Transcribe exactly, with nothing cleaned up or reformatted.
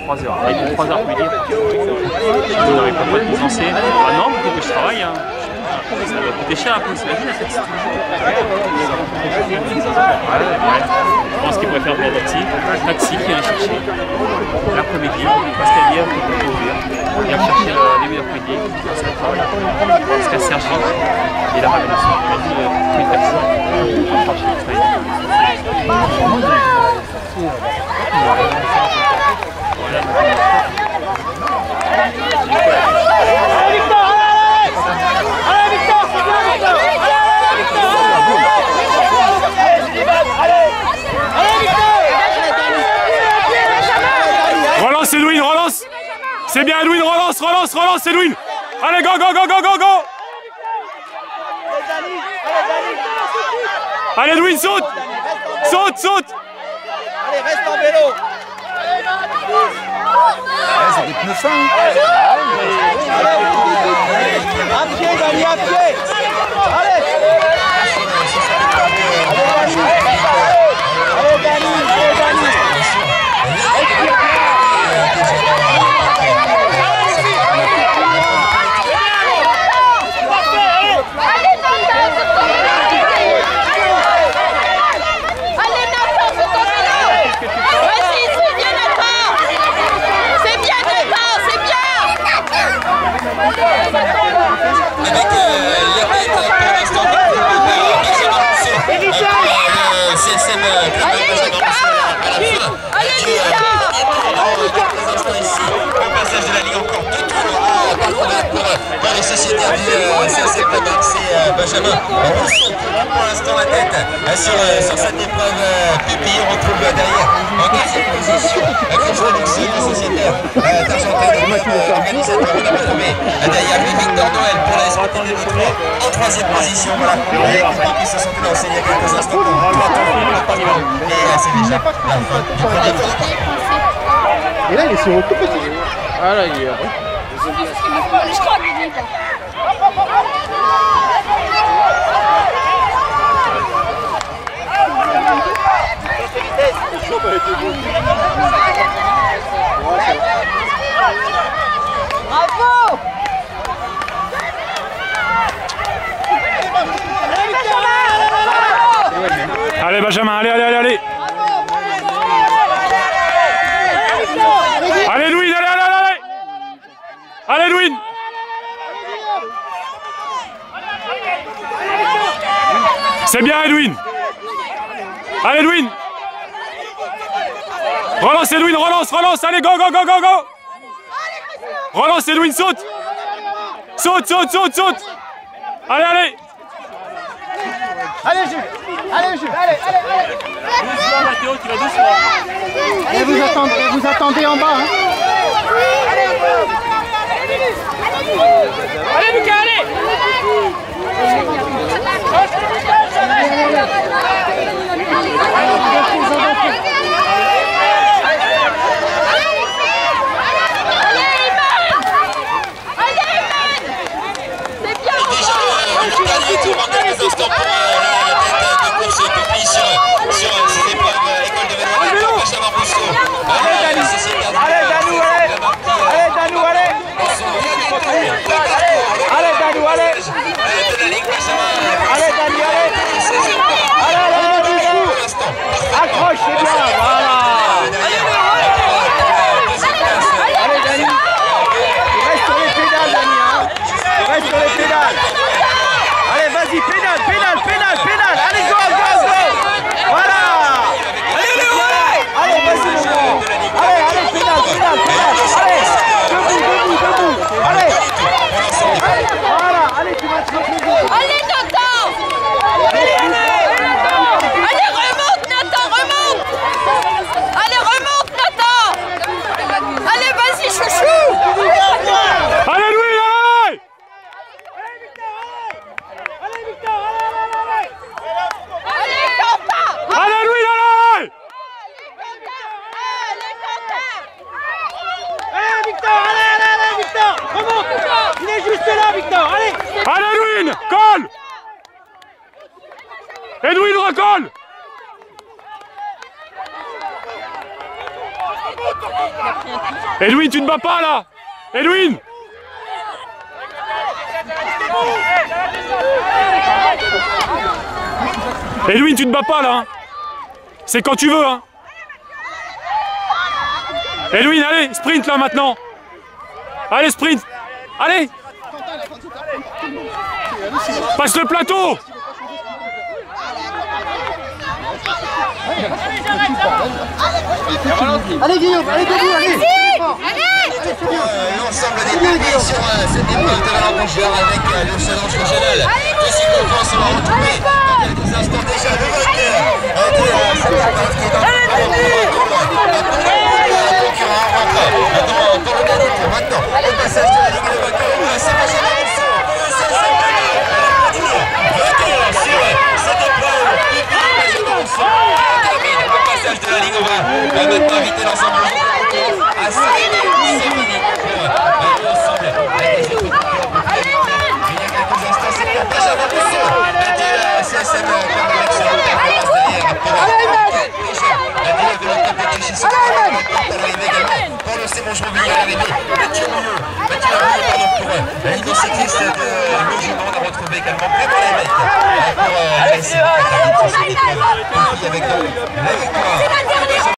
trois heures. Il fait trois heures plus libre. Vous n'aurez pas de licencié. Ah non, il faut que je travaille. Hein. Ça va coûter cher un peu, t'imagines la petite. Je pense qu'il pourrait faire de la taxi. Un taxi qui vient chercher l'après-midi, parce qu'elle vient pour conduire. Il vient chercher les mercredis, jusqu'à Sergi. Et il a ramené son crédit, pris le taxi. Pour chercher le train. Relance Edwin, relance. C'est bien Edwin, relance, relance, relance Edwin. Allez, go, go, go, go, go, go. Allez Edwin, saute. Saute, saute. Allez, reste en vélo. Ouais, c'est des pneus fins. À pied, Dani, à pied. Allez. Allez, Dani. Allez, Dani. Allez, Dani. Dans les sociétaires du euh, C C P, c'est Benjamin Rousseau qui prend pour l'instant la tête euh, sur, euh, sur cette épreuve euh, pupille. On retrouve euh, derrière en quatrième position Christophe Dixon, le sociétaire euh, d'Argenteuil, euh, organisateur. On a retrouvé euh, derrière lui Victor Noël pour la S P T de Détroit en troisième position. Voilà, les copains qui se sont lancés il y a quelques instants pour le temps. Et euh, c'est déjà la fin du premier tour. Et là, il est sur le tout petit. Ah là, il est. Je crois qu'il est. Bravo! Allez Benjamin, allez, allez, allez, allez. Allez Edwin, allez, allez, allez. Allez Edwin. C'est bien Edwin. Allez Edwin. Relance Edwin, relance, relance. Allez, go, go, go, go, go. Relance Edwin, saute. Saute, saute, saute, saute. Allez, allez. Allez Jules. Allez Jules. Allez, allez, allez. Doucement Mathéo, tu vas doucement. Et vous attendez, vous attendez en bas. Hein. Allez Lucas, allez. Quelques instants pour euh, la tête de course pupille sur, sur ces épreuves école de vélo. Benjamin Rousseau. Allez Dani. Allez Danou, allez. Allez Danou, allez. Allez Danou, allez. Allez Dani, allez. Allez, allez, du coup. Accroche, c'est bien. Voilà. Allez Dani. Il reste sur les pédales, Dani. Hein. Il reste sur les pédales. Allez, vas-y, pédale, pédale, pédale, pédale. Allez, go, go, go. Voilà. Allez, allez, vas-y, allez, allez, pédale, pédale, pédale. Allez, debout, debout, debout. Allez. Voilà, allez, tu vas te reposer. Allez, Nathan. Allez, allez, remonte, Nathan, remonte. Allez, remonte, Nathan. Allez, vas-y, chouchou. Allez Louis, allez. Allez, Quentin. Allez Louis, allez. Allez, Victor, allez, allez, allez, Victor. Remonte. Il est juste là, Victor, allez. Allez Edwin, colle. Edwin, recolle. Edwin, tu ne bats pas là. Edwin. Edwin, tu ne bats pas là. Hein. C'est quand tu veux. Hein. Edwin, allez, sprint là maintenant. Allez, sprint. Allez. Passe le plateau. Allez Guillaume, allez debout, allez. L'ensemble des pays sur cette épreuve de Vallangoujard avec le challenge régional. Les cyclocross, on va retrouver dans quelques instants déjà le vainqueur de cette épreuve qui est dans le concurrent rentre dans le dernier tour. Maintenant, le passage de la Ligue de vainqueur, c'est Benjamin Rousseau. C'est ça, vainqueur sur cette épreuve. Benjamin Rousseau termine le passage de la Ligue. On va maintenant inviter l'ensemble de à s'arrêter. C'est fini pour l'ensemble des équipes. Il y a quelques instants, c'est pour Benjamin Rousseau du C S M comme l'excellente performance derrière pour l'élève de l'autre côté chez ce à l'arrivée également pour le Simon Jean-Villiers à l'arrivée. Mathieu Mouilleux, Mathieu Mouilleux pardon pour l'union cycliste de Logement. On a retrouvé également Clément Lévesque pour la S M avec donc la victoire